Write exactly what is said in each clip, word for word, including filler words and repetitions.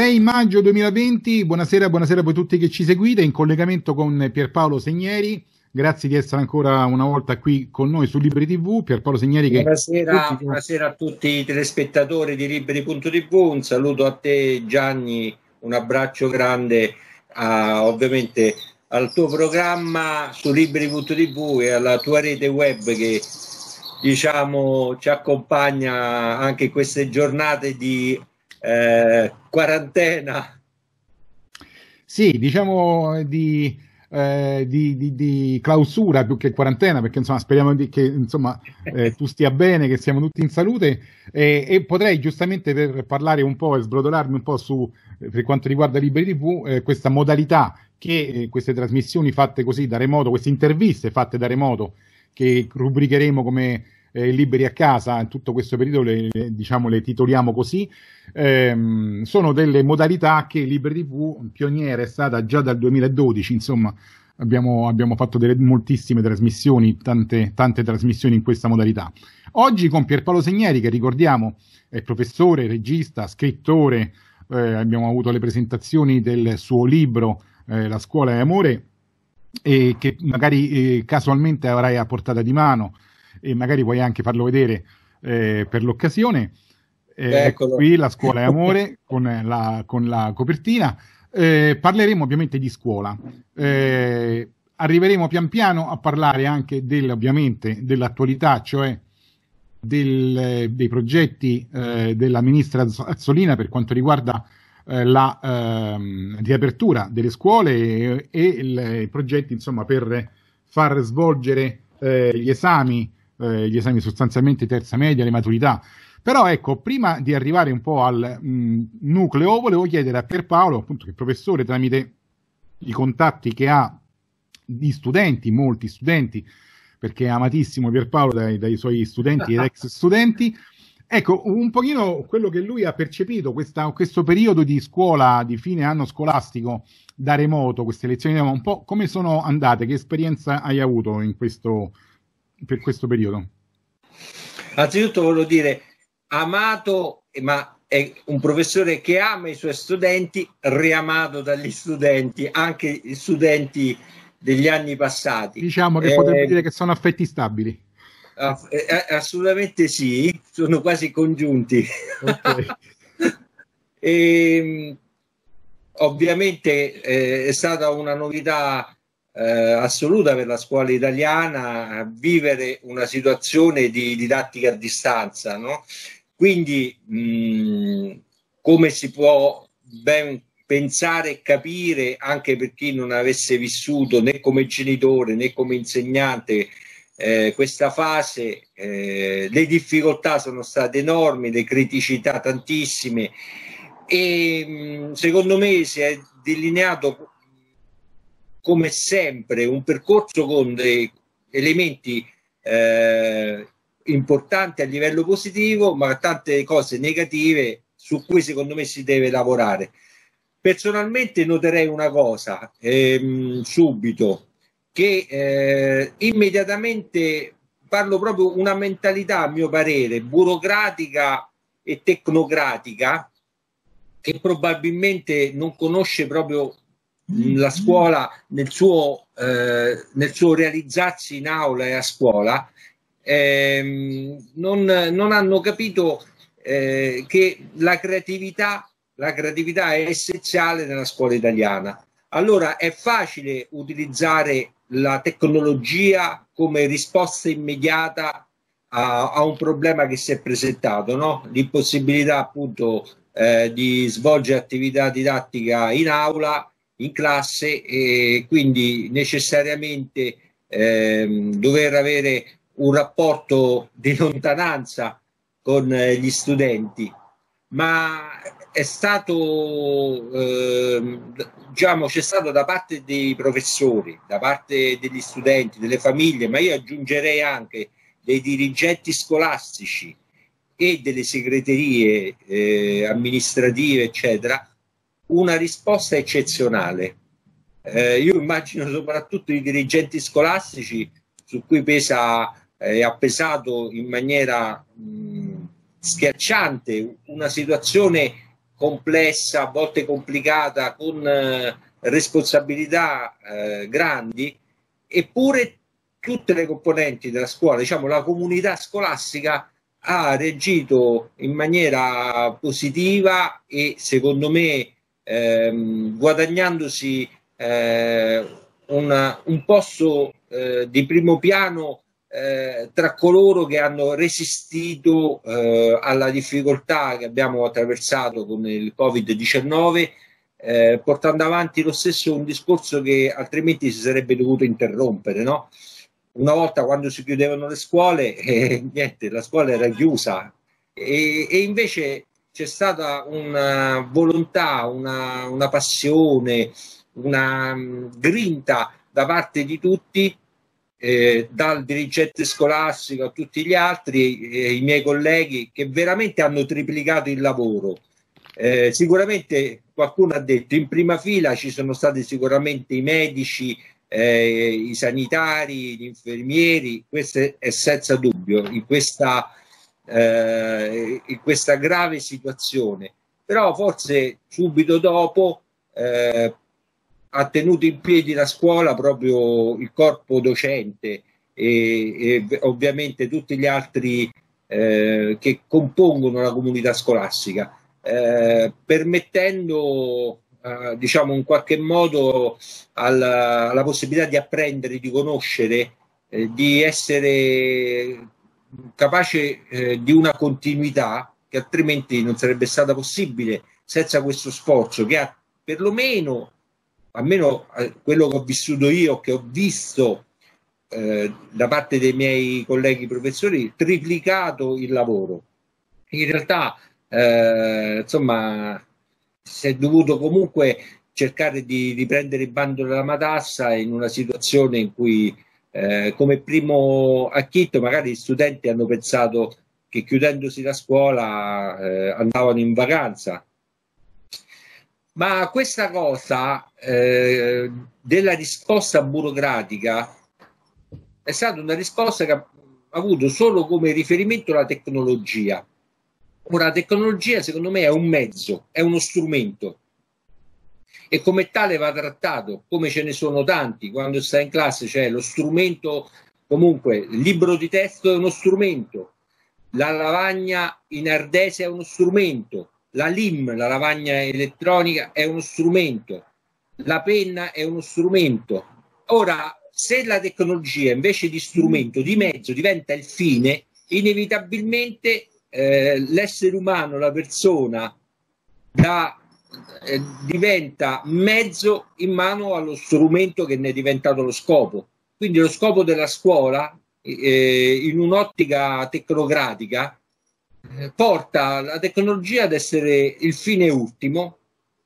sei maggio duemilaventi, buonasera, buonasera a voi tutti che ci seguite, in collegamento con Pierpaolo Segneri. Grazie di essere ancora una volta qui con noi su Liberi tivù. Pierpaolo Segneri che... Buonasera, buonasera a tutti i telespettatori di Liberi punto tivù, un saluto a te Gianni, un abbraccio grande a, ovviamente al tuo programma su Liberi punto tivù e alla tua rete web che diciamo ci accompagna anche in queste giornate di eh, quarantena. Sì, diciamo di... Eh, di, di, di clausura più che quarantena, perché insomma speriamo di, che insomma eh, tu stia bene, che siamo tutti in salute, eh, e potrei giustamente per parlare un po' e sbrodolarmi un po' su eh, per quanto riguarda Liberi tivù, eh, questa modalità che eh, queste trasmissioni fatte così da remoto, queste interviste fatte da remoto che rubricheremo come eh, Liberi a casa, in tutto questo periodo le, le, diciamo le titoliamo così, ehm, sono delle modalità che Liberi tivù pioniera è stata già dal duemiladodici, insomma abbiamo, abbiamo fatto delle, moltissime trasmissioni, tante, tante trasmissioni in questa modalità. Oggi con Pierpaolo Segneri, che ricordiamo è professore, regista, scrittore, eh, abbiamo avuto le presentazioni del suo libro eh, La scuola è amore, e che magari eh, casualmente avrai a portata di mano e magari puoi anche farlo vedere eh, per l'occasione. Eh, ecco qui La scuola è amore con la, con la copertina. Eh, parleremo ovviamente di scuola. Eh, arriveremo pian piano a parlare anche del, ovviamente dell'attualità, cioè del, dei progetti eh, della ministra Azzolina per quanto riguarda eh, la eh, riapertura delle scuole e, e il, i progetti insomma per far svolgere eh, gli esami Eh, gli esami sostanzialmente terza media, le maturità. Però ecco, prima di arrivare un po' al mh, nucleo, volevo chiedere a Pierpaolo, appunto, che è professore, tramite i contatti che ha di studenti, molti studenti, perché è amatissimo Pierpaolo dai, dai suoi studenti ed ex studenti, ecco, un pochino quello che lui ha percepito, questa, questo periodo di scuola, di fine anno scolastico da remoto, queste lezioni, un po' come sono andate, che esperienza hai avuto in questo per questo periodo? Anzitutto voglio dire, amato, ma è un professore che ama i suoi studenti, riamato dagli studenti, anche gli studenti degli anni passati. Diciamo che eh, potrebbe dire che sono affetti stabili. Assolutamente sì, sono quasi congiunti. Okay. E, ovviamente eh, è stata una novità Eh, assoluta per la scuola italiana vivere una situazione di didattica a distanza, no? Quindi mh, come si può ben pensare e capire anche per chi non avesse vissuto né come genitore né come insegnante eh, questa fase, eh, le difficoltà sono state enormi, le criticità tantissime e mh, secondo me si è delineato come sempre un percorso con dei elementi eh, importanti a livello positivo, ma tante cose negative su cui secondo me si deve lavorare. Personalmente noterei una cosa ehm, subito, che eh, immediatamente parlo proprio una mentalità, a mio parere, burocratica e tecnocratica, che probabilmente non conosce proprio la scuola nel suo, eh, nel suo realizzarsi in aula e a scuola, ehm, non, non hanno capito eh, che la creatività, la creatività è essenziale nella scuola italiana. Allora è facile utilizzare la tecnologia come risposta immediata a, a un problema che si è presentato, no? L'impossibilità appunto eh, di svolgere attività didattica in aula, in classe, e quindi necessariamente ehm, dover avere un rapporto di lontananza con eh, gli studenti, ma è stato eh, diciamo c'è stato da parte dei professori, da parte degli studenti, delle famiglie, ma io aggiungerei anche dei dirigenti scolastici e delle segreterie eh, amministrative eccetera, una risposta eccezionale. Eh, io immagino soprattutto i dirigenti scolastici su cui pesa e eh, ha pesato in maniera mh, schiacciante una situazione complessa, a volte complicata, con eh, responsabilità eh, grandi, eppure tutte le componenti della scuola, diciamo la comunità scolastica, ha reagito in maniera positiva e secondo me ehm, guadagnandosi eh, una, un posto eh, di primo piano eh, tra coloro che hanno resistito eh, alla difficoltà che abbiamo attraversato con il Covid diciannove, eh, portando avanti lo stesso un discorso che altrimenti si sarebbe dovuto interrompere, no? Una volta, quando si chiudevano le scuole, eh, niente, la scuola era chiusa e, e invece c'è stata una volontà, una, una passione, una um, grinta da parte di tutti, eh, dal dirigente scolastico a tutti gli altri, eh, i miei colleghi, che veramente hanno triplicato il lavoro. Eh, sicuramente qualcuno ha detto in prima fila ci sono stati sicuramente i medici, Eh, i sanitari, gli infermieri, questo è senza dubbio in questa, eh, in questa grave situazione, però forse subito dopo eh, ha tenuto in piedi la scuola proprio il corpo docente e, e ovviamente tutti gli altri eh, che compongono la comunità scolastica, eh, permettendo Uh, diciamo in qualche modo alla, alla possibilità di apprendere, di conoscere, eh, di essere capace eh, di una continuità che altrimenti non sarebbe stata possibile senza questo sforzo che ha perlomeno, almeno eh, quello che ho vissuto io, che ho visto eh, da parte dei miei colleghi professori, triplicato il lavoro. In realtà eh, insomma si è dovuto comunque cercare di, di prendere il bando della matassa in una situazione in cui eh, come primo acchitto magari gli studenti hanno pensato che chiudendosi la scuola eh, andavano in vacanza, ma questa cosa eh, della risposta burocratica è stata una risposta che ha avuto solo come riferimento la tecnologia. Ora, la tecnologia secondo me è un mezzo, è uno strumento e come tale va trattato, come ce ne sono tanti. Quando stai in classe c'è lo strumento, comunque il libro di testo è uno strumento, la lavagna in ardesia è uno strumento, la L I M, la lavagna elettronica, è uno strumento, la penna è uno strumento. Ora, se la tecnologia invece di strumento, di mezzo, diventa il fine, inevitabilmente Eh, l'essere umano, la persona, da, eh, diventa mezzo in mano allo strumento che ne è diventato lo scopo. Quindi lo scopo della scuola, eh, in un'ottica tecnocratica, eh, porta la tecnologia ad essere il fine ultimo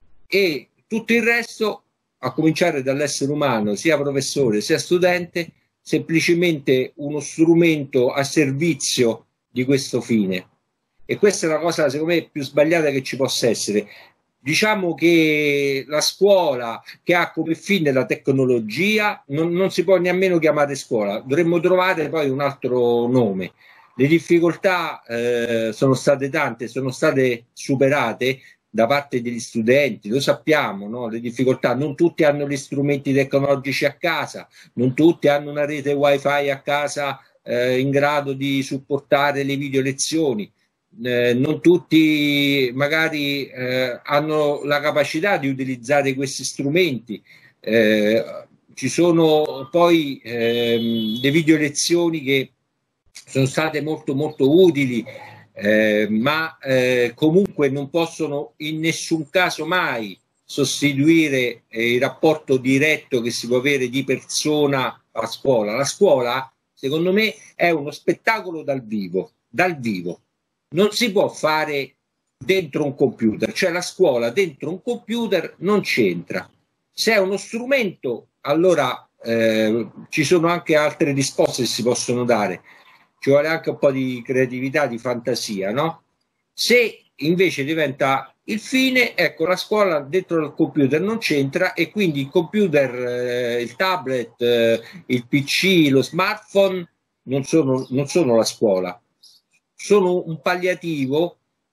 e tutto il resto, a cominciare dall'essere umano, sia professore sia studente, semplicemente uno strumento a servizio di questo fine. E questa è la cosa secondo me più sbagliata che ci possa essere. Diciamo che la scuola che ha come fine la tecnologia non, non si può nemmeno chiamare scuola, dovremmo trovare poi un altro nome. Le difficoltà eh, sono state tante, sono state superate da parte degli studenti, lo sappiamo, no? Le difficoltà, non tutti hanno gli strumenti tecnologici a casa, non tutti hanno una rete wifi a casa eh, in grado di supportare le video lezioni. Eh, non tutti magari eh, hanno la capacità di utilizzare questi strumenti. Eh, ci sono poi ehm, le video lezioni che sono state molto molto utili, eh, ma eh, comunque non possono in nessun caso mai sostituire eh, il rapporto diretto che si può avere di persona a scuola. La scuola, secondo me, è uno spettacolo dal vivo, dal vivo. Non si può fare dentro un computer, cioè la scuola dentro un computer non c'entra. Se è uno strumento, allora eh, ci sono anche altre risposte che si possono dare, ci vuole anche un po' di creatività, di fantasia, no? Se invece diventa il fine, ecco, la scuola dentro il computer non c'entra e quindi il computer, eh, il tablet, eh, il P C, lo smartphone non sono, non sono la scuola. Sono un palliativo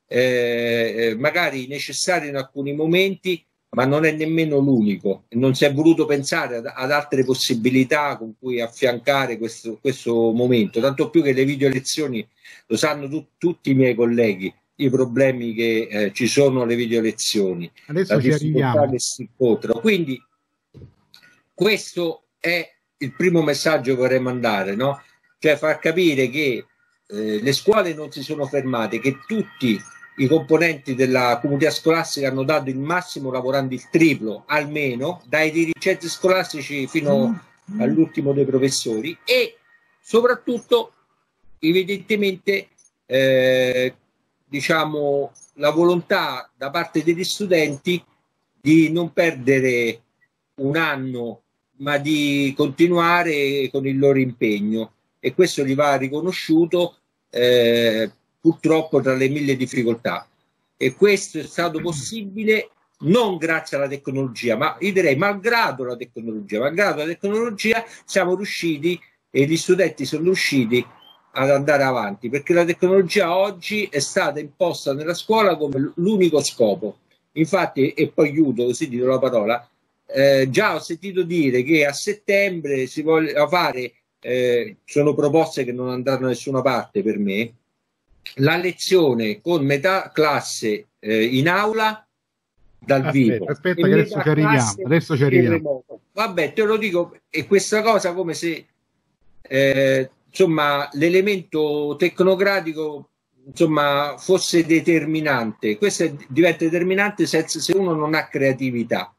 eh, magari necessario in alcuni momenti, ma non è nemmeno l'unico. Non si è voluto pensare ad, ad altre possibilità con cui affiancare questo, questo momento, tanto più che le video lezioni lo sanno tu, tutti i miei colleghi, i problemi che eh, ci sono alle video lezioni. Adesso ci arriviamo. Che si incontrano. Quindi questo è il primo messaggio che vorrei mandare, no? Cioè far capire che eh, le scuole non si sono fermate, che tutti i componenti della comunità scolastica hanno dato il massimo lavorando il triplo, almeno, dai dirigenti scolastici fino mm. all'ultimo dei professori, e soprattutto, evidentemente, eh, diciamo, la volontà da parte degli studenti di non perdere un anno, ma di continuare con il loro impegno, e questo gli va riconosciuto eh, purtroppo tra le mille difficoltà, e questo è stato possibile non grazie alla tecnologia, ma io direi malgrado la tecnologia. Malgrado la tecnologia siamo riusciti, e gli studenti sono riusciti ad andare avanti, perché la tecnologia oggi è stata imposta nella scuola come l'unico scopo. Infatti, e poi chiudo così ti do la parola, eh, già ho sentito dire che a settembre si voglia fare, eh, sono proposte che non andranno da nessuna parte per me, la lezione con metà classe eh, in aula dal aspetta, vivo. Aspetta che adesso ci arriviamo, adesso ci arriviamo. Vabbè, te lo dico, e questa cosa come se eh, insomma l'elemento tecnocratico insomma fosse determinante. Questo è, diventa determinante se, se uno non ha creatività.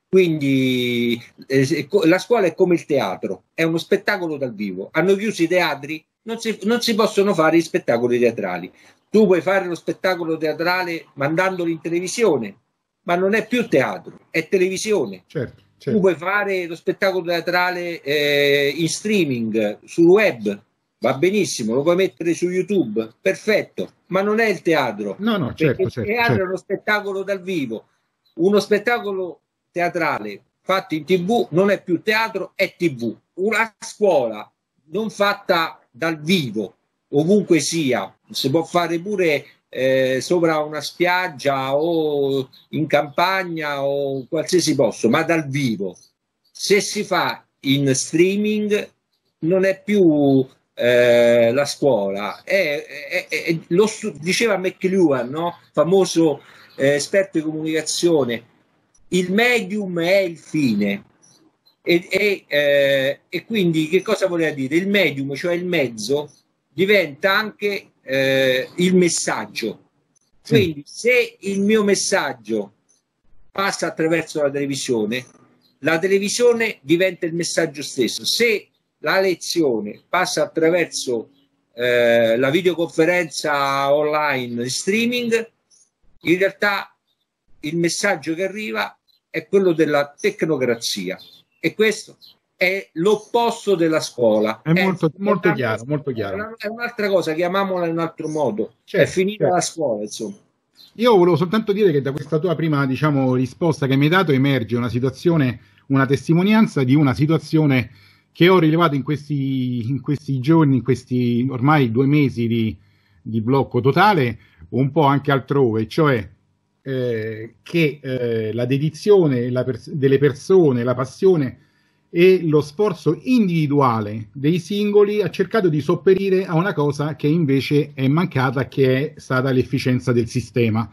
Quindi eh, la scuola è come il teatro, è uno spettacolo dal vivo. Hanno chiuso i teatri, non si, non si possono fare gli spettacoli teatrali. Tu puoi fare lo spettacolo teatrale mandandolo in televisione, ma non è più teatro, è televisione. Certo, certo. Tu puoi fare lo spettacolo teatrale eh, in streaming, sul web, va benissimo, lo puoi mettere su YouTube, perfetto, ma non è il teatro. No, no, certo, certo, il teatro certo. è uno spettacolo dal vivo. Uno spettacolo teatrale fatto in tivù non è più teatro, è tivù. Una scuola non fatta dal vivo, ovunque sia, si può fare pure eh, sopra una spiaggia o in campagna o qualsiasi posto, ma dal vivo. Se si fa in streaming non è più eh, la scuola, è, è, è, lo diceva McLuhan, no? Famoso eh, esperto di comunicazione, il medium è il fine. E, e, eh, e quindi che cosa voleva dire? Il medium, cioè il mezzo, diventa anche eh, il messaggio. Sì. Quindi se il mio messaggio passa attraverso la televisione, la televisione diventa il messaggio stesso. Se la lezione passa attraverso eh, la videoconferenza online, streaming, in realtà il messaggio che arriva è quello della tecnocrazia. E questo è l'opposto della scuola. È molto, è molto chiaro, molto chiaro. È un'altra cosa, chiamiamola in un altro modo. Certo, è finita certo. la scuola, insomma. Io volevo soltanto dire che da questa tua prima, diciamo, risposta che mi hai dato emerge una situazione, una testimonianza di una situazione che ho rilevato in questi, in questi giorni, in questi ormai due mesi di, di blocco totale, un po' anche altrove, cioè Eh, che eh, la dedizione la pers- delle persone, la passione e lo sforzo individuale dei singoli ha cercato di sopperire a una cosa che invece è mancata, che è stata l'efficienza del sistema.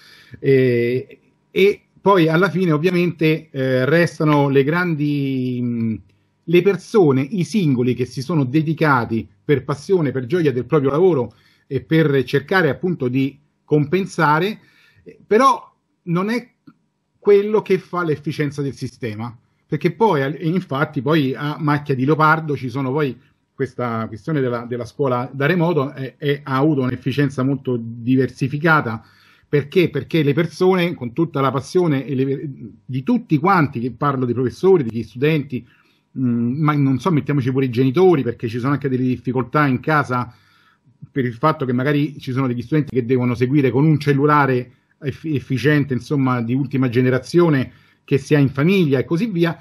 Eh, e poi alla fine ovviamente eh, restano le grandi, mh, le persone, i singoli che si sono dedicati per passione, per gioia del proprio lavoro e per cercare appunto di compensare. Però non è quello che fa l'efficienza del sistema, perché poi, e infatti poi a macchia di leopardo ci sono poi questa questione della, della scuola da remoto è, è, ha avuto un'efficienza molto diversificata. Perché? Perché le persone, con tutta la passione e le, di tutti quanti, che parlo di professori, di studenti, mh, ma non so, mettiamoci pure i genitori, perché ci sono anche delle difficoltà in casa per il fatto che magari ci sono degli studenti che devono seguire con un cellulare efficiente, insomma, di ultima generazione che si ha in famiglia e così via.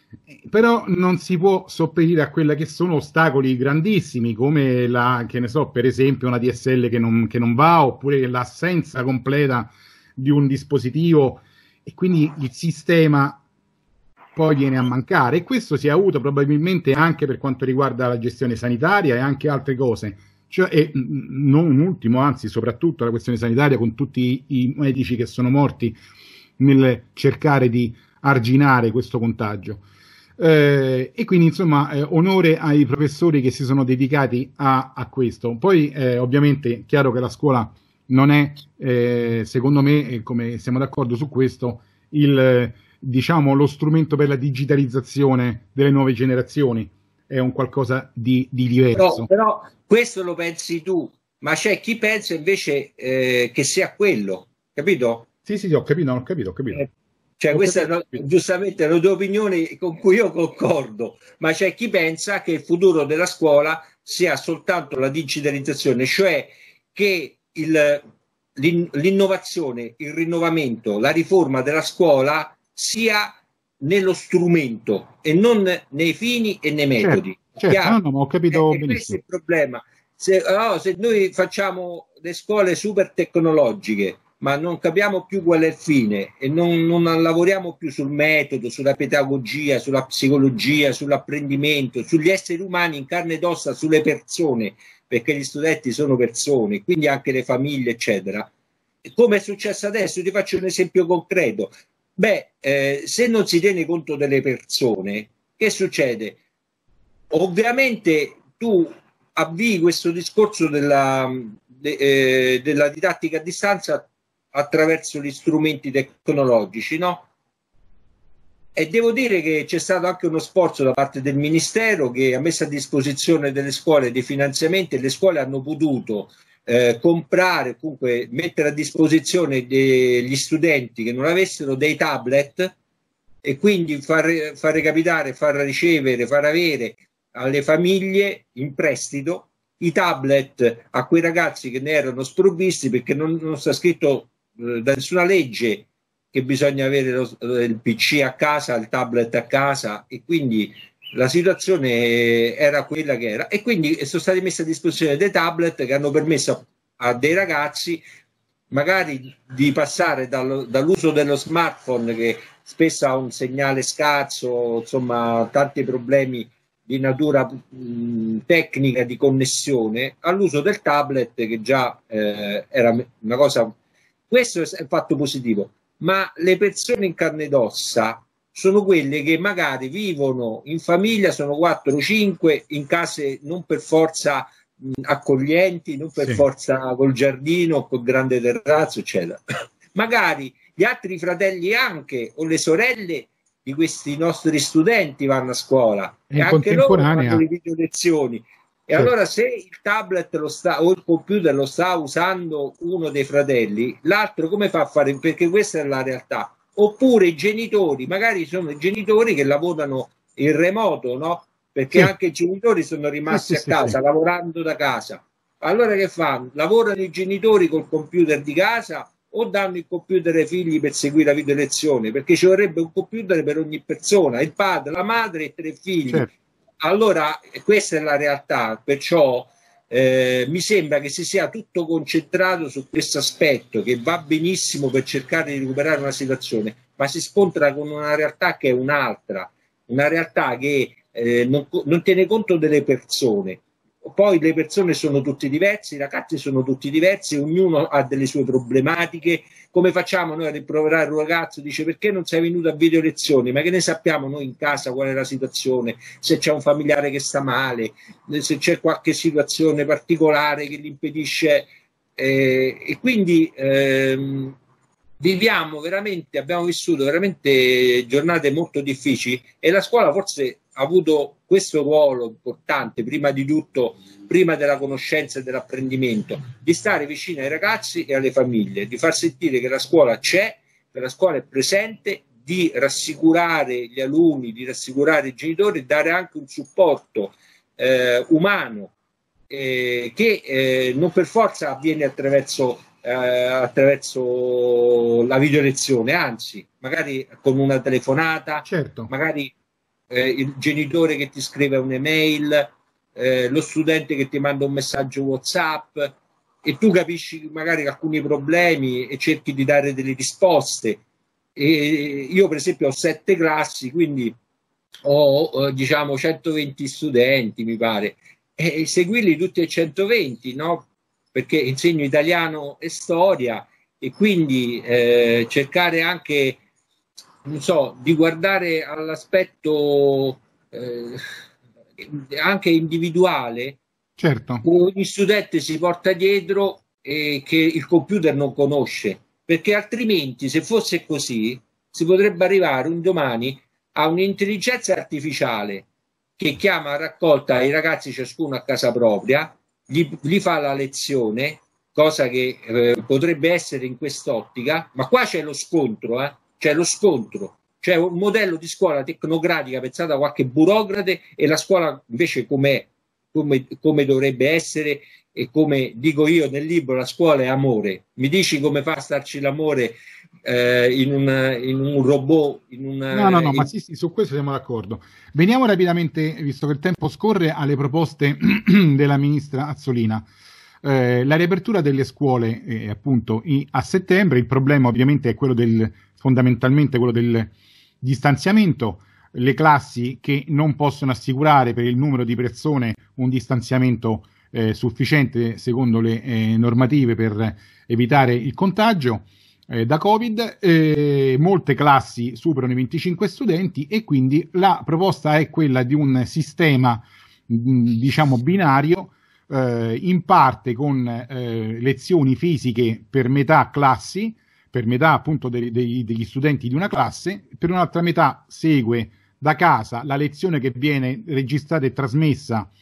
Però non si può sopperire a quelli che sono ostacoli grandissimi, come la, che ne so, per esempio una D S L che non, che non va, oppure l'assenza completa di un dispositivo, e quindi il sistema poi viene a mancare. E questo si è avuto probabilmente anche per quanto riguarda la gestione sanitaria e anche altre cose. Cioè, e non ultimo, anzi soprattutto la questione sanitaria, con tutti i medici che sono morti nel cercare di arginare questo contagio. Eh, e quindi insomma eh, onore ai professori che si sono dedicati a, a questo. Poi eh, ovviamente è chiaro che la scuola non è, eh, secondo me, e come siamo d'accordo su questo, il, diciamo, lo strumento per la digitalizzazione delle nuove generazioni, è un qualcosa di, di diverso. Però, però questo lo pensi tu, ma c'è chi pensa invece eh, che sia quello, capito? Sì, sì, ho capito, ho capito, ho capito. Eh, Cioè, Ho queste capito, sono giustamente le due opinioni con cui io concordo, ma c'è chi pensa che il futuro della scuola sia soltanto la digitalizzazione, cioè che il, l'in, l'innovazione, il rinnovamento, la riforma della scuola sia nello strumento e non nei fini e nei metodi. Certo, certo, no, no, ma ho capito E, e questo è benissimo. il problema. Se, no, se noi facciamo le scuole super tecnologiche, ma non capiamo più qual è il fine e non, non lavoriamo più sul metodo, sulla pedagogia, sulla psicologia, sull'apprendimento, sugli esseri umani in carne ed ossa, sulle persone, perché gli studenti sono persone, quindi anche le famiglie, eccetera. Come è successo adesso? Ti faccio un esempio concreto. Beh, eh, se non si tiene conto delle persone, che succede? Ovviamente tu avvii questo discorso della, de, eh, della didattica a distanza attraverso gli strumenti tecnologici, no? E devo dire che c'è stato anche uno sforzo da parte del Ministero che ha messo a disposizione delle scuole dei finanziamenti e le scuole hanno potuto eh, comprare, comunque mettere a disposizione degli studenti che non avessero dei tablet e quindi far, far recapitare, far ricevere, far avere alle famiglie in prestito i tablet a quei ragazzi che ne erano sprovvisti, perché non, non sta scritto eh, da nessuna legge che bisogna avere lo, il P C a casa, il tablet a casa, e quindi la situazione era quella che era, e quindi sono stati messi a disposizione dei tablet che hanno permesso a, a dei ragazzi magari di passare dallo, dall'uso dello smartphone, che spesso ha un segnale scarso, insomma tanti problemi di natura mh, tecnica di connessione, all'uso del tablet, che già eh, era una cosa. Questo è il fatto positivo, ma le persone in carne ed ossa sono quelle che magari vivono in famiglia, sono quattro o cinque, in case non per forza mh, accoglienti, non per Sì. forza col giardino, col grande terrazzo, eccetera. Magari gli altri fratelli anche, o le sorelle di questi nostri studenti vanno a scuola E e in anche loro contemporanea, fanno le video lezioni. E certo, allora se il tablet lo sta, o il computer lo sta usando uno dei fratelli, l'altro come fa a fare? Perché questa è la realtà. Oppure i genitori, magari sono i genitori che lavorano in remoto, no? Perché sì, anche i genitori sono rimasti sì, sì, a sì, casa, sì. lavorando da casa. Allora che fanno? Lavorano i genitori col computer di casa o danno il computer ai figli per seguire la video lezione? Perché ci vorrebbe un computer per ogni persona, il padre, la madre e tre figli. Certo. Allora questa è la realtà, perciò eh, mi sembra che si sia tutto concentrato su questo aspetto, che va benissimo per cercare di recuperare una situazione, ma si scontra con una realtà che è un'altra, una realtà che eh, non, non tiene conto delle persone. Poi le persone sono tutti diversi, i ragazzi sono tutti diversi, ognuno ha delle sue problematiche. Come facciamo noi a rimproverare un ragazzo? Dice: perché non sei venuto a video lezioni? Ma che ne sappiamo noi in casa qual è la situazione, se c'è un familiare che sta male, se c'è qualche situazione particolare che gli impedisce eh, e quindi ehm, viviamo veramente, abbiamo vissuto veramente giornate molto difficili, e la scuola forse ha avuto questo ruolo importante, prima di tutto, prima della conoscenza e dell'apprendimento, di stare vicino ai ragazzi e alle famiglie, di far sentire che la scuola c'è, che la scuola è presente, di rassicurare gli alunni, di rassicurare i genitori, dare anche un supporto eh, umano eh, che eh, non per forza avviene attraverso Eh, attraverso la video lezione, anzi magari con una telefonata, Certo. magari eh, il genitore che ti scrive un'email, eh, lo studente che ti manda un messaggio WhatsApp, e tu capisci magari alcuni problemi e cerchi di dare delle risposte. E io per esempio ho sette classi, quindi ho eh, diciamo centoventi studenti, mi pare, e seguirli tutti e centoventi, no? Perché insegno italiano e storia, e quindi eh, cercare anche, non so, di guardare all'aspetto eh, anche individuale, Certo. che ogni studente si porta dietro e che il computer non conosce, perché altrimenti, se fosse così, si potrebbe arrivare un domani a un'intelligenza artificiale che chiama a raccolta i ragazzi ciascuno a casa propria, gli, gli fa la lezione, cosa che eh, potrebbe essere in quest'ottica, ma qua c'è lo scontro, eh? C'è lo scontro, c'è un modello di scuola tecnocratica pensata da qualche burocrate, e la scuola invece com'è, come, come dovrebbe essere, e come dico io nel libro, la scuola è amore. Mi dici come fa a starci l'amore eh, in, una, in un robot? In una, No, no, no, in... ma sì, sì, su questo siamo d'accordo. Veniamo rapidamente, visto che il tempo scorre, alle proposte della ministra Azzolina. Eh, la riapertura delle scuole eh, appunto i, a settembre, il problema ovviamente è quello del, fondamentalmente quello del distanziamento, le classi che non possono assicurare per il numero di persone un distanziamento eh, sufficiente secondo le eh, normative per evitare il contagio eh, da Covid, eh, molte classi superano i venticinque studenti, e quindi la proposta è quella di un sistema mh, diciamo binario, eh, in parte con eh, lezioni fisiche per metà classi, per metà appunto dei, dei, degli studenti di una classe, per un'altra metà segue da casa la lezione che viene registrata e trasmessa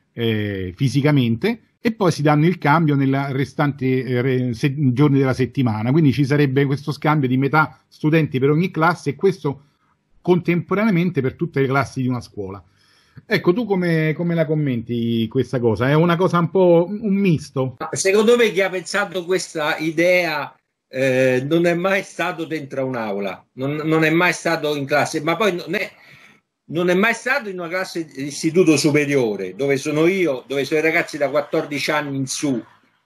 eh, fisicamente, e poi si danno il cambio nella restante eh, se, giorni della settimana. Quindi ci sarebbe questo scambio di metà studenti per ogni classe, e questo contemporaneamente per tutte le classi di una scuola. Ecco, tu come, come la commenti questa cosa? È una cosa un po' un misto? Secondo me chi ha pensato questa idea eh, non è mai stato dentro un'aula, non, non è mai stato in classe, ma poi non è, non è mai stato in una classe di istituto superiore, dove sono io, dove sono i ragazzi da quattordici anni in su,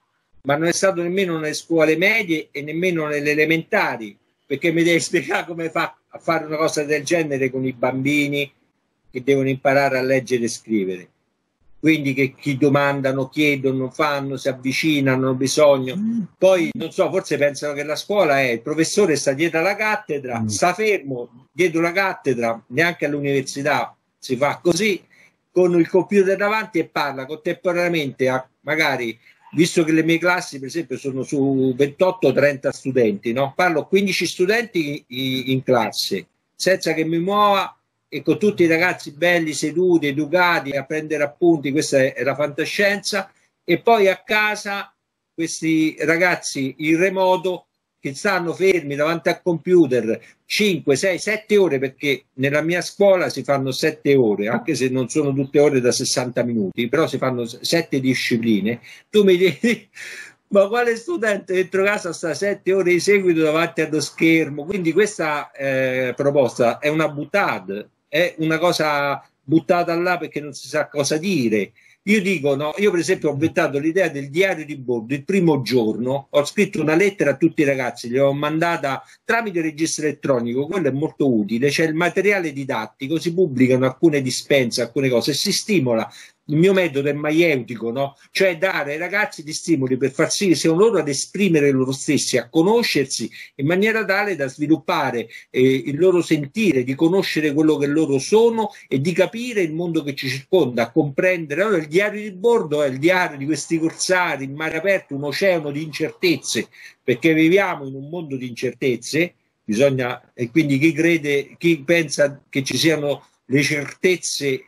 ma non è stato nemmeno nelle scuole medie e nemmeno nelle elementari, perché mi devi spiegare come fa a fare una cosa del genere con i bambini che devono imparare a leggere e scrivere. Quindi che chi domandano, chiedono, fanno, si avvicinano, hanno bisogno. Poi, non so, forse pensano che la scuola è il professore sta dietro alla cattedra, mm. sta fermo dietro la cattedra, neanche all'università si fa così, con il computer davanti, e parla contemporaneamente a magari, visto che le mie classi per esempio sono su ventotto trenta studenti, no? Parlo quindici studenti in classe, senza che mi muova, e con tutti i ragazzi belli seduti, educati, a prendere appunti. Questa è, è la fantascienza. E poi a casa questi ragazzi in remoto che stanno fermi davanti al computer cinque, sei, sette ore, perché nella mia scuola si fanno sette ore, anche se non sono tutte ore da sessanta minuti, però si fanno sette discipline. Tu mi dici, ma quale studente dentro casa sta sette ore di seguito davanti allo schermo? Quindi questa eh, proposta è una buttata, è una cosa buttata là perché non si sa cosa dire. Io dico, no, io per esempio ho inventato l'idea del diario di bordo. Il primo giorno ho scritto una lettera a tutti i ragazzi, gliel'ho mandata tramite registro elettronico, quello è molto utile, c'è il materiale didattico, si pubblicano alcune dispense, alcune cose, e si stimola. Il mio metodo è maieutico, no? Cioè dare ai ragazzi di stimoli per far sì che siano loro ad esprimere loro stessi, a conoscersi, in maniera tale da sviluppare eh, il loro sentire, di conoscere quello che loro sono e di capire il mondo che ci circonda, a comprendere. Allora il diario di bordo è il diario di questi corsari in mare aperto, un oceano di incertezze, perché viviamo in un mondo di incertezze, bisogna, e quindi chi crede, chi pensa che ci siano le certezze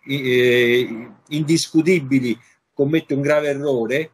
eh, indiscutibili commette un grave errore.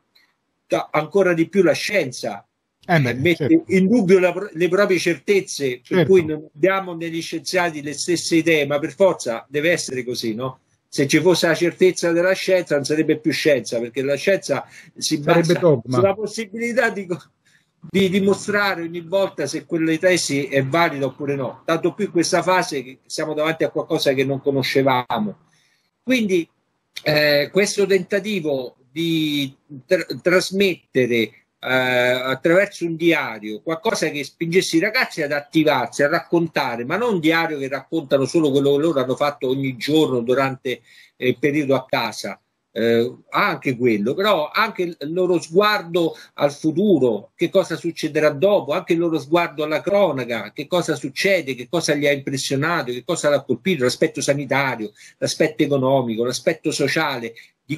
Ancora di più la scienza eh beh, mette certo. in dubbio la, le proprie certezze, certo. Per cui non abbiamo negli scienziati le stesse idee, ma per forza deve essere così, no? Se ci fosse la certezza della scienza non sarebbe più scienza, perché la scienza si basa sulla possibilità di, di dimostrare ogni volta se quella tesi è valida oppure no, tanto più in questa fase che siamo davanti a qualcosa che non conoscevamo. Quindi eh, questo tentativo di tra- trasmettere eh, attraverso un diario qualcosa che spingesse i ragazzi ad attivarsi, a raccontare, ma non un diario che raccontano solo quello che loro hanno fatto ogni giorno durante eh, il periodo a casa, eh, anche quello, però anche il loro sguardo al futuro, che cosa succederà dopo, anche il loro sguardo alla cronaca, che cosa succede, che cosa li ha impressionato, che cosa l'ha colpito, l'aspetto sanitario, l'aspetto economico, l'aspetto sociale di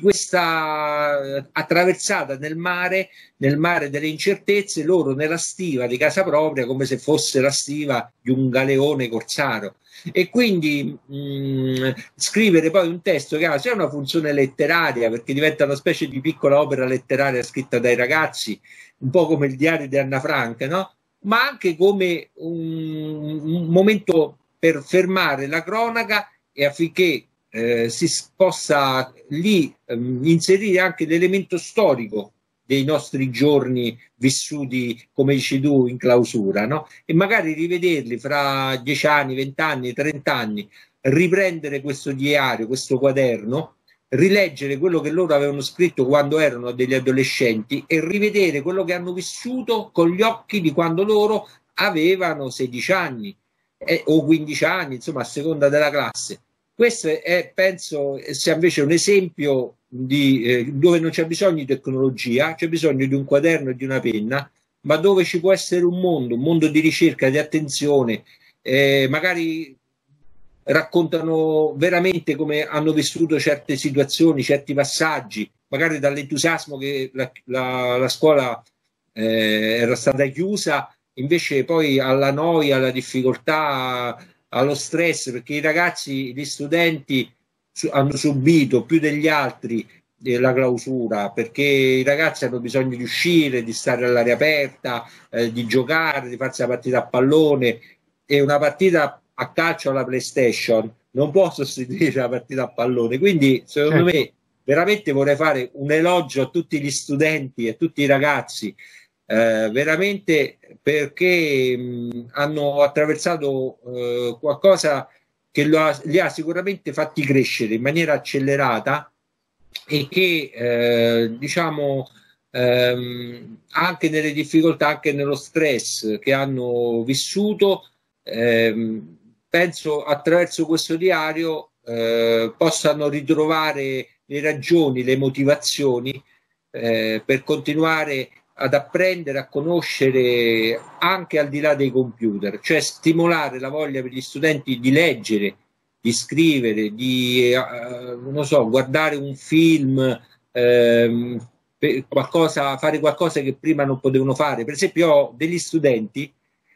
questa attraversata nel mare, nel mare delle incertezze, loro nella stiva di casa propria, come se fosse la stiva di un galeone corsaro. E quindi mh, scrivere poi un testo che ha sia una funzione letteraria, perché diventa una specie di piccola opera letteraria scritta dai ragazzi, un po' come il diario di Anna Frank, no? Ma anche come un, un momento per fermare la cronaca e affinché eh, si possa lì ehm, inserire anche l'elemento storico dei nostri giorni vissuti, come dici tu, in clausura, no? E magari rivederli fra dieci anni, venti anni, trenta anni, riprendere questo diario, questo quaderno, rileggere quello che loro avevano scritto quando erano degli adolescenti e rivedere quello che hanno vissuto con gli occhi di quando loro avevano sedici anni eh, o quindici anni, insomma, a seconda della classe. Questo è, penso, sia invece un esempio di, eh, dove non c'è bisogno di tecnologia, c'è bisogno di un quaderno e di una penna, ma dove ci può essere un mondo, un mondo di ricerca, di attenzione, eh, magari raccontano veramente come hanno vissuto certe situazioni, certi passaggi, magari dall'entusiasmo che la, la, la scuola eh, era stata chiusa, invece poi alla noia, alla difficoltà, allo stress, perché i ragazzi, gli studenti hanno subito più degli altri eh, la clausura, perché i ragazzi hanno bisogno di uscire, di stare all'aria aperta, eh, di giocare, di farsi la partita a pallone, e una partita a calcio alla PlayStation non può sostituire la partita a pallone. Quindi secondo certo. me veramente vorrei fare un elogio a tutti gli studenti e a tutti i ragazzi, eh, veramente perché mh, hanno attraversato eh, qualcosa che lo ha, li ha sicuramente fatti crescere in maniera accelerata e che eh, diciamo ehm, anche nelle difficoltà, anche nello stress che hanno vissuto, ehm, penso attraverso questo diario eh, possano ritrovare le ragioni, le motivazioni eh, per continuare ad apprendere, a conoscere anche al di là dei computer, cioè stimolare la voglia per gli studenti di leggere, di scrivere, di eh, non so, guardare un film, ehm, qualcosa, fare qualcosa che prima non potevano fare. Per esempio, ho degli studenti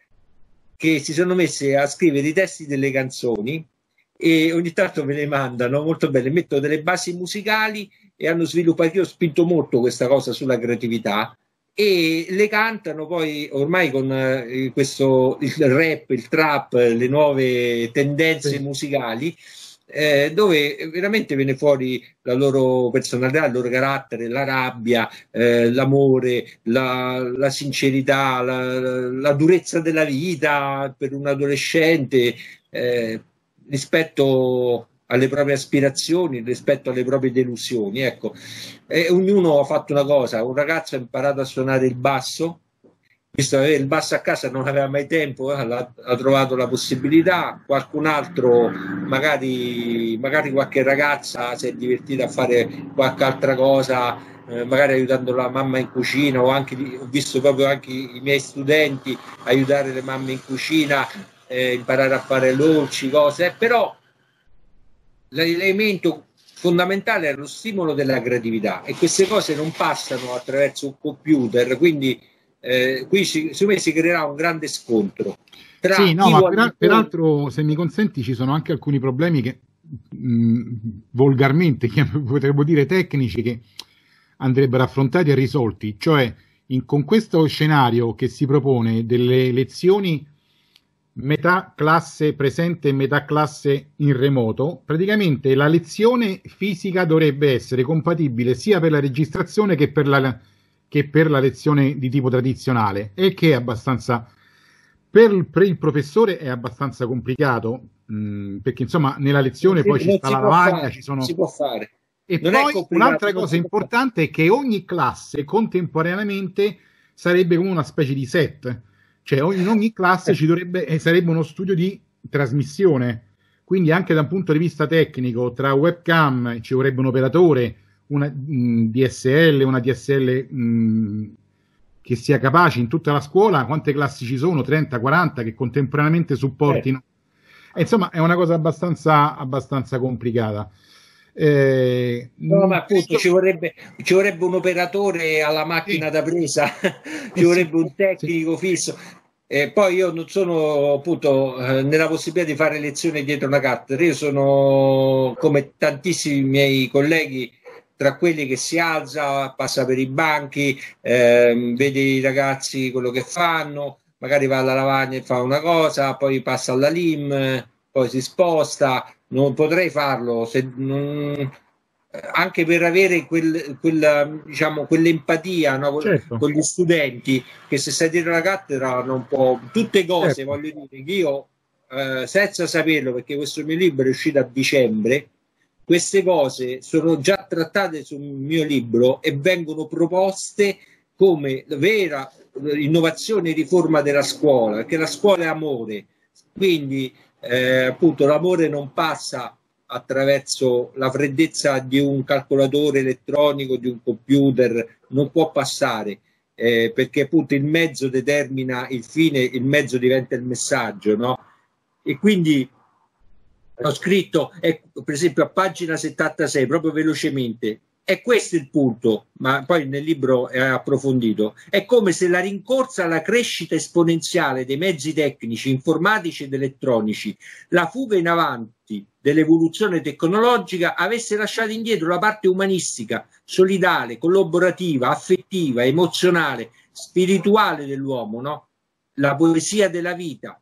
che si sono messi a scrivere i testi delle canzoni e ogni tanto me le mandano molto bene, mettono delle basi musicali e hanno sviluppato, io ho spinto molto questa cosa sulla creatività, e le cantano poi ormai con eh, questo il rap, il trap, le nuove tendenze sì. musicali, eh, dove veramente viene fuori la loro personalità, il loro carattere, la rabbia, eh, l'amore, la, la sincerità, la, la durezza della vita per un adolescente, eh, rispetto alle proprie aspirazioni, rispetto alle proprie delusioni. Ecco, e ognuno ha fatto una cosa. Un ragazzo ha imparato a suonare il basso, visto che aveva il basso a casa non aveva mai tempo, eh, ha, ha trovato la possibilità. Qualcun altro, magari, magari qualche ragazza si è divertita a fare qualche altra cosa, eh, magari aiutando la mamma in cucina, o anche ho visto proprio anche i miei studenti aiutare le mamme in cucina, eh, imparare a fare dolci, cose, eh, però l'elemento fondamentale è lo stimolo della creatività, e queste cose non passano attraverso un computer, quindi eh, qui si, secondo me si creerà un grande scontro tra sì, no, ma per, peraltro, se mi consenti, ci sono anche alcuni problemi che mh, volgarmente potremmo dire tecnici, che andrebbero affrontati e risolti, cioè in, con questo scenario che si propone delle lezioni metà classe presente e metà classe in remoto, praticamente la lezione fisica dovrebbe essere compatibile sia per la registrazione che per la, che per la lezione di tipo tradizionale, e che è abbastanza, per, per il professore è abbastanza complicato, mh, perché insomma nella lezione poi ci sta la lavagna, fare, ci sono... si può fare. E non poi un'altra cosa importante è che ogni classe contemporaneamente sarebbe come una specie di set, cioè in ogni classe ci dovrebbe, eh, sarebbe uno studio di trasmissione, quindi anche da un punto di vista tecnico tra webcam ci vorrebbe un operatore, una mh, D S L, una D S L mh, che sia capace in tutta la scuola. Quante classi ci sono? trenta quaranta che contemporaneamente supportino. Eh. E insomma è una cosa abbastanza, abbastanza complicata. Eh, no, ma appunto ci vorrebbe, ci vorrebbe un operatore alla macchina sì. da presa, ci vorrebbe un tecnico sì. fisso. E poi io non sono appunto eh, nella possibilità di fare lezioni dietro una cattedra, io sono come tantissimi miei colleghi, tra quelli che si alza, passa per i banchi, eh, vede i ragazzi quello che fanno, magari va alla lavagna e fa una cosa, poi passa alla L I M, poi si sposta. Non potrei farlo se non, anche per avere quel, quella, diciamo, quell'empatia, no? Certo. Con gli studenti, che se sei dietro la cattedra non può, tutte cose, certo. Voglio dire che io eh, senza saperlo, perché questo mio libro è uscito a dicembre, queste cose sono già trattate sul mio libro e vengono proposte come vera innovazione e riforma della scuola, perché la scuola è amore, quindi Eh, appunto l'amore non passa attraverso la freddezza di un calcolatore elettronico, di un computer, non può passare, eh, perché appunto il mezzo determina il fine, il mezzo diventa il messaggio, no? E quindi ho scritto, ecco, per esempio a pagina settantasei, proprio velocemente, è questo il punto, ma poi nel libro è approfondito, è come se la rincorsa alla crescita esponenziale dei mezzi tecnici, informatici ed elettronici, la fuga in avanti dell'evoluzione tecnologica avesse lasciato indietro la parte umanistica, solidale, collaborativa, affettiva, emozionale, spirituale dell'uomo, no? La poesia della vita.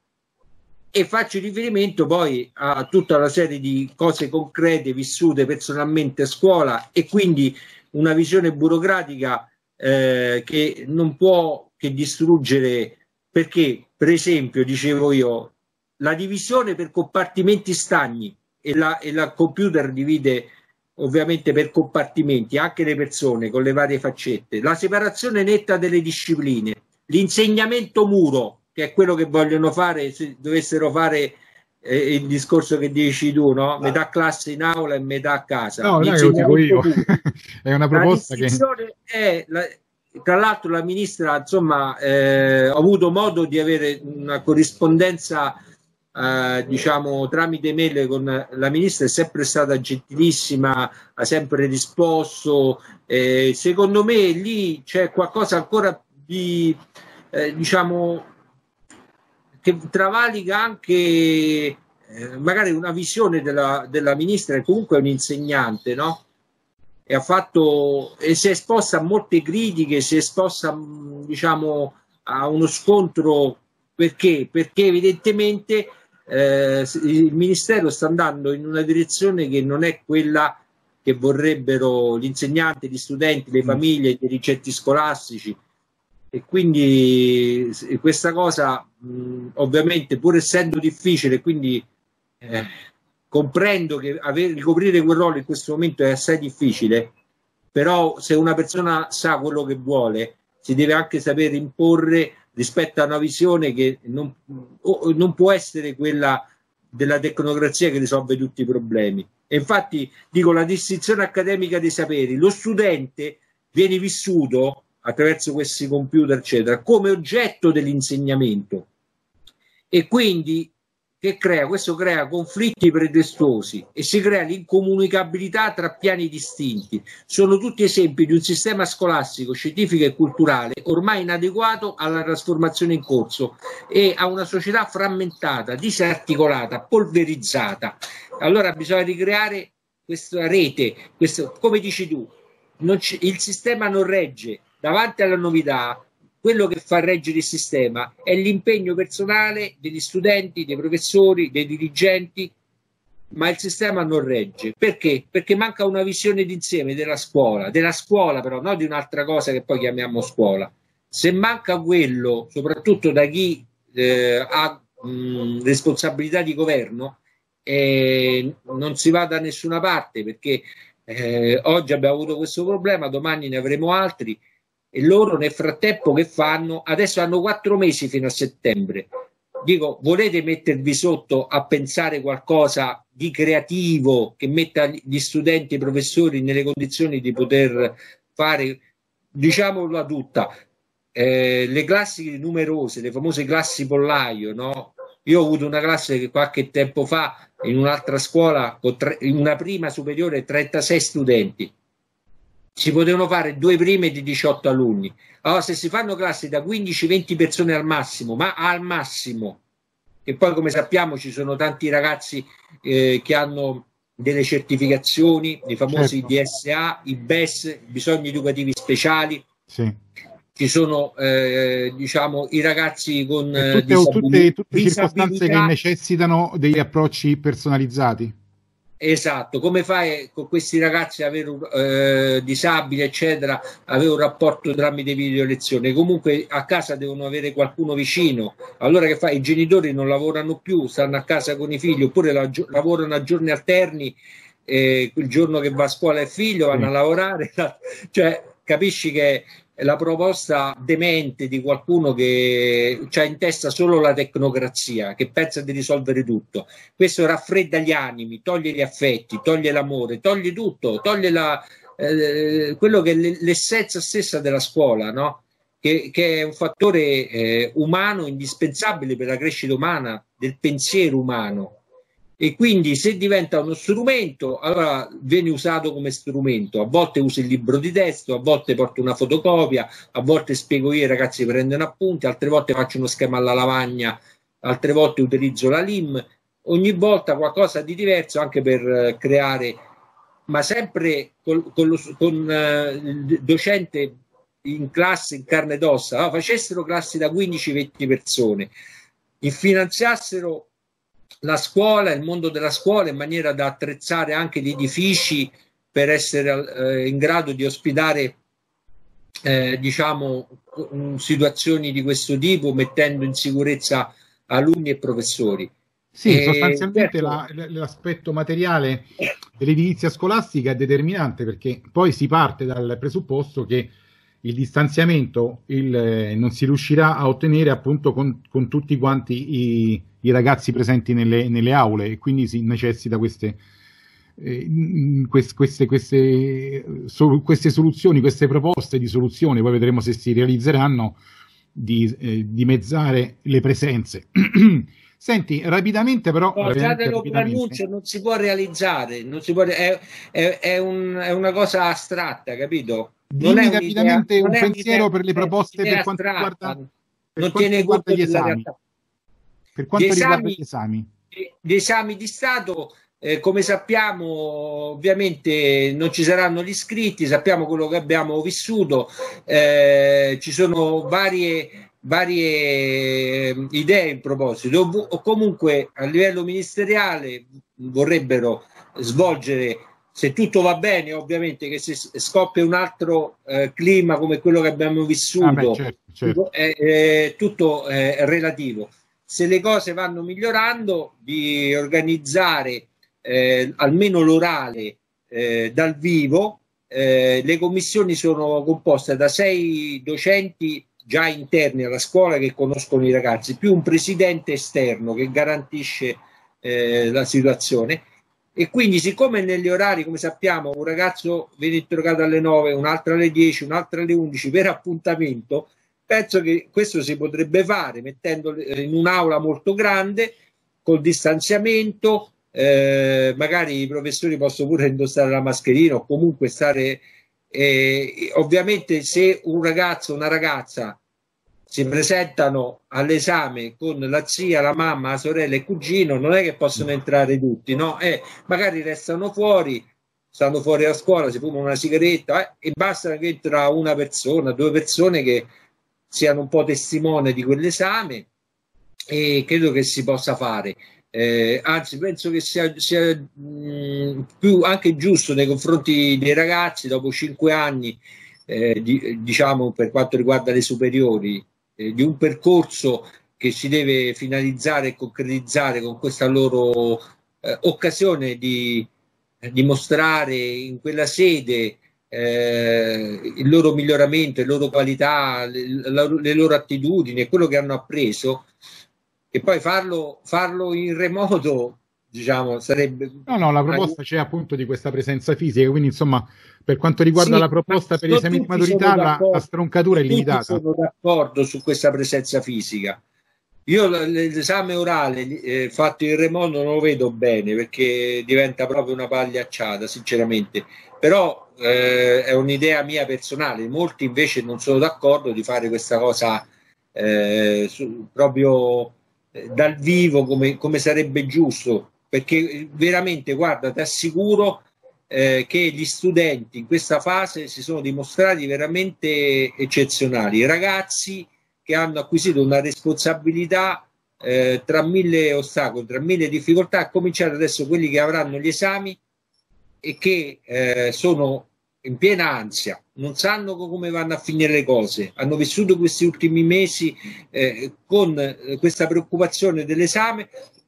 E faccio riferimento poi a tutta una serie di cose concrete vissute personalmente a scuola, e quindi una visione burocratica eh, che non può che distruggere, perché per esempio dicevo io la divisione per compartimenti stagni, e la, e la computer divide ovviamente per compartimenti anche le persone con le varie faccette, la separazione netta delle discipline, l'insegnamento muro, che è quello che vogliono fare se dovessero fare eh, il discorso che dici tu, no? Metà classe in aula e metà a casa. No, non è che lo dico io, è una proposta la che... è, la, tra l'altro la ministra, insomma, eh, ho avuto modo di avere una corrispondenza, eh, diciamo, tramite mail con la ministra, è sempre stata gentilissima, ha sempre risposto, eh, secondo me lì c'è qualcosa ancora di, eh, diciamo, che travalica anche eh, magari una visione della, della ministra, che comunque è un insegnante, no? E ha fatto e si è esposta a molte critiche, si è esposta, diciamo, a uno scontro. Perché? Perché evidentemente eh, il ministero sta andando in una direzione che non è quella che vorrebbero gli insegnanti, gli studenti, le famiglie, i dirigenti scolastici. E quindi questa cosa mh, ovviamente, pur essendo difficile, quindi eh, comprendo che avere, ricoprire quel ruolo in questo momento è assai difficile, però se una persona sa quello che vuole si deve anche sapere imporre rispetto a una visione che non, non può essere quella della tecnocrazia che risolve tutti i problemi. E infatti dico, la distinzione accademica dei saperi, lo studente viene vissuto attraverso questi computer eccetera come oggetto dell'insegnamento, e quindi che crea? Questo crea conflitti pretestuosi e si crea l'incomunicabilità tra piani distinti. Sono tutti esempi di un sistema scolastico, scientifico e culturale ormai inadeguato alla trasformazione in corso e a una società frammentata, disarticolata, polverizzata. Allora bisogna ricreare questa rete, questo, come dici tu, non il sistema non regge davanti alla novità. Quello che fa reggere il sistema è l'impegno personale degli studenti, dei professori, dei dirigenti, ma il sistema non regge. Perché? Perché manca una visione d'insieme della scuola, della scuola però, non di un'altra cosa che poi chiamiamo scuola. Se manca quello, soprattutto da chi eh, ha mh, responsabilità di governo, eh, non si va da nessuna parte, perché eh, oggi abbiamo avuto questo problema, domani ne avremo altri, e loro nel frattempo che fanno? Adesso hanno quattro mesi fino a settembre. Dico, volete mettervi sotto a pensare qualcosa di creativo che metta gli studenti e i professori nelle condizioni di poter fare, diciamola tutta, eh, le classi numerose, le famose classi pollaio, no? Io ho avuto una classe che qualche tempo fa in un'altra scuola, con tre, in una prima superiore, trentasei studenti. Si potevano fare due prime di diciotto alunni. Allora, se si fanno classi da quindici venti persone al massimo, ma al massimo, e poi come sappiamo ci sono tanti ragazzi eh, che hanno delle certificazioni, i famosi certo. D S A, i B E S, bisogni educativi speciali, sì. Ci sono eh, diciamo i ragazzi con E tutte, disabili- tutte, tutte circostanze che disabilità. necessitano degli approcci personalizzati. Esatto, come fai con questi ragazzi ad avere un eh, disabili, eccetera, avere un rapporto tramite video lezione? Comunque a casa devono avere qualcuno vicino. Allora che fai? I genitori non lavorano più, stanno a casa con i figli, oppure la, lavorano a giorni alterni, eh, il giorno che va a scuola il figlio vanno Sì. a lavorare. Cioè, capisci che è la proposta demente di qualcuno che ha in testa solo la tecnocrazia, che pensa di risolvere tutto. Questo raffredda gli animi, toglie gli affetti, toglie l'amore, toglie tutto, toglie la, eh, quello che è l'essenza stessa della scuola, no? Che, che è un fattore eh, umano indispensabile per la crescita umana, del pensiero umano. E quindi se diventa uno strumento, allora viene usato come strumento. A volte uso il libro di testo, a volte porto una fotocopia, a volte spiego io, i ragazzi prendono appunti, altre volte faccio uno schema alla lavagna, altre volte utilizzo la L I M, ogni volta qualcosa di diverso anche per creare, ma sempre col, con, lo, con eh, il docente in classe, in carne ed ossa. Allora, facessero classi da quindici venti persone, finanziassero la scuola, il mondo della scuola, in maniera da attrezzare anche gli edifici per essere eh, in grado di ospitare eh, diciamo situazioni di questo tipo, mettendo in sicurezza alunni e professori. Sì, E, sostanzialmente certo, la- l'aspetto materiale dell'edilizia scolastica è determinante, perché poi si parte dal presupposto che il distanziamento il, eh, non si riuscirà a ottenere appunto con, con tutti quanti i, i ragazzi presenti nelle, nelle aule, e quindi si necessita queste, eh, queste, queste, queste, so, queste soluzioni, queste proposte di soluzione, poi vedremo se si realizzeranno, di eh, dimezzare le presenze. Senti, rapidamente però, no, già veramente te lo rapidamente, preannuncio, non si può realizzare, non si può, è, è, è, un, è una cosa astratta, capito? Non è dimmi un'idea, rapidamente non un è un'idea, pensiero per le è proposte un'idea per quanto astratta, riguarda, per non quanto tiene riguarda conto gli della esami. realtà. Per Gli quanto riguarda esami, gli esami. gli esami di Stato, eh, come sappiamo, ovviamente non ci saranno gli iscritti, sappiamo quello che abbiamo vissuto, eh, ci sono varie, varie idee in proposito, o, o comunque a livello ministeriale vorrebbero svolgere, se tutto va bene, ovviamente, che se scoppia un altro eh, clima come quello che abbiamo vissuto, ah, beh, certo, certo. è, è tutto è relativo. Se le cose vanno migliorando, di organizzare eh, almeno l'orale eh, dal vivo. Eh, le commissioni sono composte da sei docenti già interni alla scuola che conoscono i ragazzi, più un presidente esterno che garantisce eh, la situazione. E quindi, siccome negli orari, come sappiamo, un ragazzo viene interrogato alle nove, un altro alle dieci, un altro alle undici per appuntamento, penso che questo si potrebbe fare mettendo in un'aula molto grande, col distanziamento, eh, magari i professori possono pure indossare la mascherina o comunque stare... Eh, ovviamente se un ragazzo o una ragazza si presentano all'esame con la zia, la mamma, la sorella e il cugino, non è che possono entrare tutti, no? Eh, magari restano fuori, stanno fuori a scuola, si fumano una sigaretta eh, e basta che entra una persona, due persone che siano un po' testimone di quell'esame, e credo che si possa fare. Eh, anzi, penso che sia, sia mh, più anche giusto nei confronti dei ragazzi dopo cinque anni, eh, di, diciamo per quanto riguarda le superiori, eh, di un percorso che si deve finalizzare e concretizzare con questa loro eh, occasione di dimostrare in quella sede eh, il loro miglioramento, le loro qualità, le, le loro attitudini e quello che hanno appreso, e poi farlo, farlo in remoto, diciamo, sarebbe... No, no, la proposta c'è appunto di questa presenza fisica, quindi insomma, per quanto riguarda sì, la proposta per gli esami di maturità, la, la stroncatura è limitata. Sono d'accordo su questa presenza fisica. Io l'esame orale eh, fatto in remoto non lo vedo bene, perché diventa proprio una pagliacciata, sinceramente. Però eh, è un'idea mia personale. Molti invece non sono d'accordo di fare questa cosa eh, su, proprio eh, dal vivo, come, come sarebbe giusto. Perché veramente, guarda, ti assicuro eh, che gli studenti in questa fase si sono dimostrati veramente eccezionali. I ragazzi che hanno acquisito una responsabilità eh, tra mille ostacoli, tra mille difficoltà, a cominciare adesso quelli che avranno gli esami e che eh, sono in piena ansia, non sanno come vanno a finire le cose, hanno vissuto questi ultimi mesi eh, con eh, questa preoccupazione dell'esame,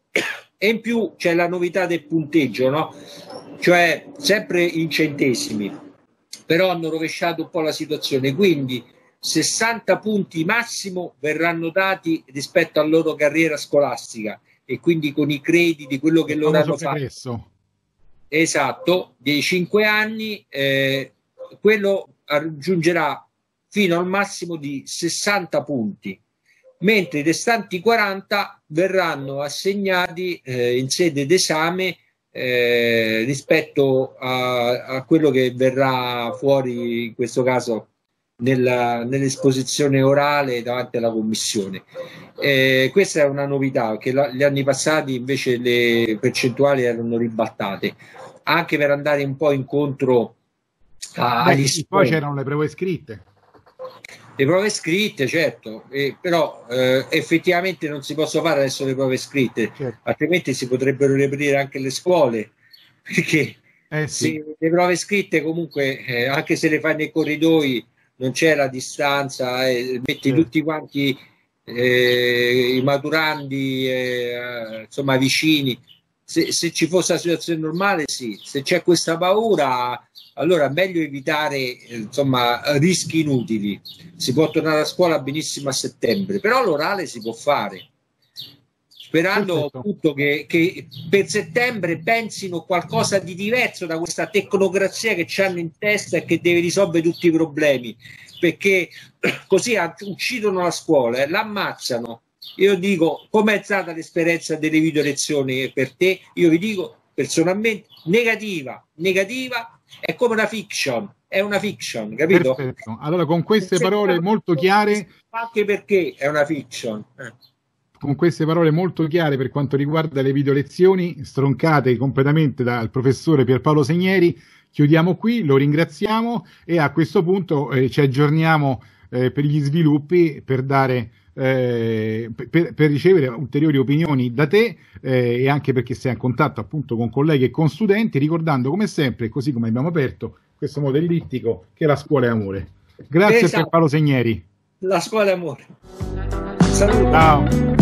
e in più c'è la novità del punteggio, no? Cioè sempre in centesimi, però hanno rovesciato un po' la situazione, quindi sessanta punti massimo verranno dati rispetto alla loro carriera scolastica, e quindi con i crediti, quello che loro hanno fatto. Esatto, dei cinque anni, eh, quello raggiungerà fino al massimo di sessanta punti, mentre i restanti quaranta verranno assegnati eh, in sede d'esame eh, rispetto a, a quello che verrà fuori in questo caso Nella, nell'esposizione orale davanti alla commissione. Eh, questa è una novità, che la, gli anni passati invece le percentuali erano ribaltate, anche per andare un po' incontro a, Beh, agli sì, poi c'erano le prove scritte. Le prove scritte, certo, eh, però eh, effettivamente non si possono fare adesso le prove scritte, certo. Altrimenti si potrebbero riaprire anche le scuole, perché eh, sì. se le prove scritte comunque, eh, anche se le fai nei corridoi, non c'è la distanza, eh, metti sì. tutti quanti eh, i maturandi eh, insomma vicini. Se, se ci fosse la situazione normale, sì. Se c'è questa paura, allora è meglio evitare eh, insomma rischi inutili. Si può tornare a scuola benissimo a settembre, però l'orale si può fare, sperando appunto che, che per settembre pensino qualcosa di diverso da questa tecnocrazia che ci hanno in testa e che deve risolvere tutti i problemi, perché così uccidono la scuola, eh, l'ammazzano. Io dico, com'è stata l'esperienza delle video lezioni per te? Io vi dico personalmente negativa, negativa, è come una fiction, è una fiction, capito? Perfetto. Allora con queste parole molto chiare, anche perché è una fiction, eh. Con queste parole molto chiare per quanto riguarda le video lezioni, stroncate completamente dal professore Pierpaolo Segneri, chiudiamo qui, lo ringraziamo e a questo punto eh, ci aggiorniamo eh, per gli sviluppi, per dare eh, per, per ricevere ulteriori opinioni da te eh, e anche perché sei in contatto appunto con colleghi e con studenti, ricordando come sempre, così come abbiamo aperto questo modo ellittico, che la scuola è amore. Grazie, esatto. Pierpaolo Segneri. La scuola è amore. Saluto. Ciao.